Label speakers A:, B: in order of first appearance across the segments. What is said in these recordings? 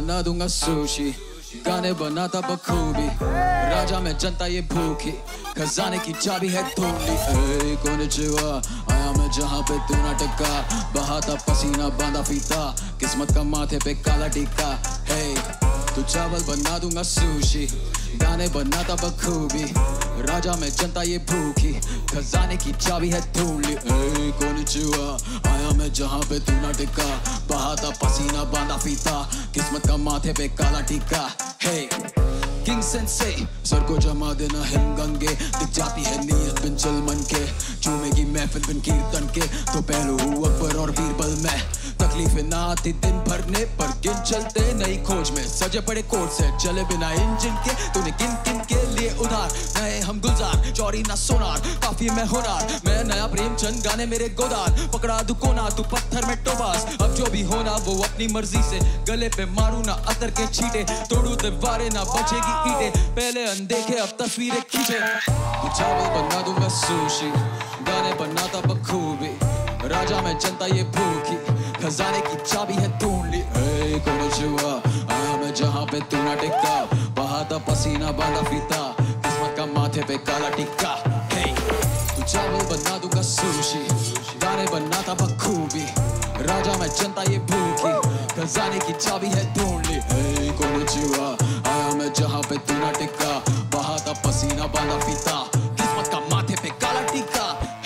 A: बना दूंगा सुशी, गाने बनाता बखूबी, राजा में जनता ये भूखी, खजाने की चाबी है ढूंढी। कोनिचिवा, आया मैं जहाँ पे तू ना टिका, बहाता पसीना बांधा फीता, किस्मत का माथे पे काला टीका। हे तू चावल बना दूंगा सुशी, गाने बनाता बखूबी, राजा में जनता ये भूखी, खजाने की चाबी है ढूंढी। कोनिचिवा, आया मैं जहाँ पे तू ना टिका, बहाता पसीना बांधा फीता, किस्मत का माथे पे काला टीका। हे किंग सेंसे, सर को जमा देना हिम गंगे, दिख जाती है नीयत बिन चल मन के, चूमेगी महफिल बिन कीर्तन के, तो पहलू हूँ अकबर और बीरबल में, तकलीफें ना आती दिन भरने पर गिन चलते नई खोज में, सजे पड़े कोर्ट से चले बिना इंजन के, तूने किन किन के लिए उधार, नए हम गुलजार, चौरी ना सोनार, काफी में होनार, मैं नया प्रेमचंद, गाने मेरे गोदार, पकड़ा दू कोना तू पत्थर में टोबास, अब जो भी होना वो अपनी मर्जी से, गले पे मारू ना अतर के छींटे, तोड़ू दीवारें ना बचेगी ईंटे, पहले अनदेखे अब तस्वीरें खींचे। चावल बना दूंगा सुशी, गाने बनाता बखूबी, राजा में जनता ये भूखी, खजाने की चाबी है ढूंढ ली। कोनिचिवा, आया मैं जहाँ पे तू ना टिका, बहाता पसीना बांधा फीता, किस्मत का माथे पे काला टिक्का। तू चावल बना दूंगा सुशी, गाने बनाता बखूबी, राजा में जनता ये भूखी, खजाने की चाबी है ढूंढ ली। कोनिचिवा, आया मैं जहाँ पे तू ना टिका, बहाता पसीना बांधा फीता, किस्मत का माथे पे काला टीका।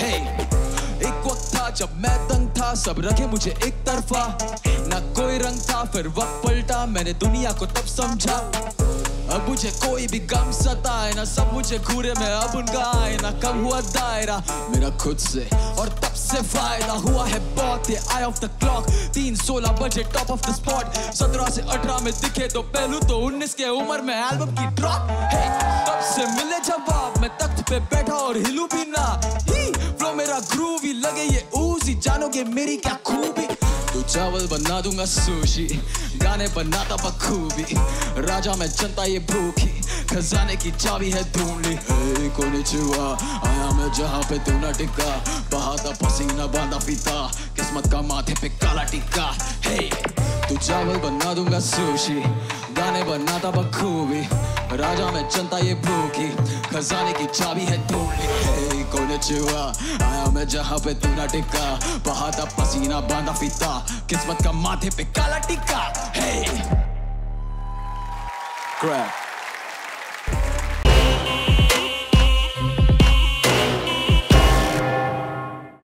A: एक वक्त था जब मैं तंग था, सब रखे मुझे एक तरफा, ना कोई रंग था, फिर वक्त पलटा, मैंने दुनिया को तब समझा, अब मुझे कोई भी गम सताए ना, सब मुझे घूरे में अब उनका आए ना, कम हुआ दायरा मेरा खुद से और तब से फायदा हुआ है बहुत, ये आई ऑफ द क्लॉक, 3:16 बजे टॉप ऑफ द स्पॉट, 17 से 18 में दिखे तो पहलू, तो 19 के उम्र में एल्बम की ड्रॉप। तब से मिले जवाब, मैं तख्त पे बैठा और हिलू भी ना, फ्लो मेरा ग्रूवी, लगे ये ऊजी, जानोगे मेरी क्या खूबी। तू चावल बना दूंगा सुशी, गाने बनाता बखूबी, राजा में जनता ये भूखी, खजाने की चाबी है ढूंढ ली। कोनिचिवा, आया मैं जहाँ पे तू ना टिका, बहाता पसीना बांधा फीता, किस्मत का माथे पे काला टिक्का। तू चावल बना दूंगा सुशी, गाने बनाता बखूबी, राजा में जनता ये भूखी, खजाने की चाबी है ढूंढ ली। कोनिचिवा, आया मैं जहाँ पे तू ना टिका, बहाता पसीना बांधा फीता, किस्मत का माथे पे काला टिक्का। Crap.